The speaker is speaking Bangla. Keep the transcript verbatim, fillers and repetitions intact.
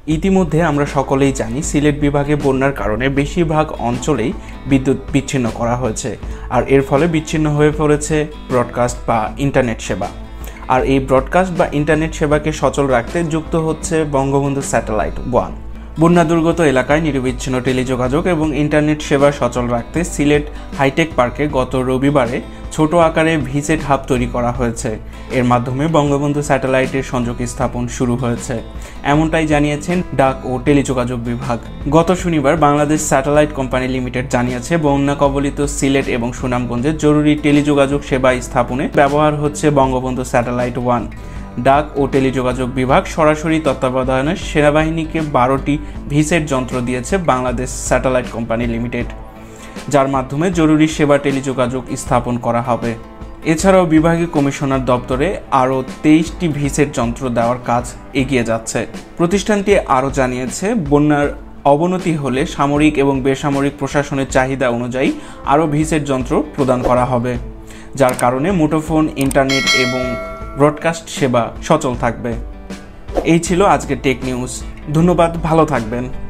ইতিমধ্যে আমরা সকলেই জানি সিলেট বিভাগে বন্যার কারণে বেশিরভাগ অঞ্চলেই বিদ্যুৎ বিচ্ছিন্ন করা হয়েছে, আর এর ফলে বিচ্ছিন্ন হয়ে পড়েছে ব্রডকাস্ট বা ইন্টারনেট সেবা। আর এই ব্রডকাস্ট বা ইন্টারনেট সেবাকে সচল রাখতে যুক্ত হচ্ছে বঙ্গবন্ধু স্যাটেলাইট ওয়ান। বন্যা দুর্গত এলাকায় নিরবিচ্ছিন্ন টেলিযোগাযোগ এবং ইন্টারনেট সেবা সচল রাখতে সিলেট হাইটেক পার্কে গত রবিবারে ছোট আকারে ভিসেট হাব তৈরি করা হয়েছে। এর মাধ্যমে বঙ্গবন্ধু স্যাটেলাইটের সংযোগ স্থাপন শুরু হয়েছে, এমনটাই জানিয়েছেন ডাক ও টেলিযোগাযোগ বিভাগ। গত শনিবার বাংলাদেশ স্যাটেলাইট কোম্পানি লিমিটেড জানিয়েছে, বন্যা কবলিত সিলেট এবং সুনামগঞ্জে জরুরি টেলিযোগাযোগ সেবা স্থাপনে ব্যবহার হচ্ছে বঙ্গবন্ধু স্যাটেলাইট ওয়ান। ডাক ও টেলিযোগাযোগ বিভাগ সরাসরি তত্ত্বাবধানে সেনাবাহিনীকে বারোটি ভিসেট যন্ত্র দিয়েছে বাংলাদেশ স্যাটেলাইট কোম্পানি লিমিটেড, যার মাধ্যমে জরুরি সেবা টেলিযোগাযোগ স্থাপন করা হবে। এছাড়াও বিভাগীয় কমিশনার দপ্তরে আরও তেইশটি ভিসেট যন্ত্র দেওয়ার কাজ এগিয়ে যাচ্ছে। প্রতিষ্ঠানটি আরও জানিয়েছে, বন্যার অবনতি হলে সামরিক এবং বেসামরিক প্রশাসনের চাহিদা অনুযায়ী আরও ভিসেট যন্ত্র প্রদান করা হবে, যার কারণে মুঠোফোন, ইন্টারনেট এবং ব্রডকাস্ট সেবা সচল থাকবে। এই ছিল আজকের টেক নিউজ। ধন্যবাদ, ভালো থাকবেন।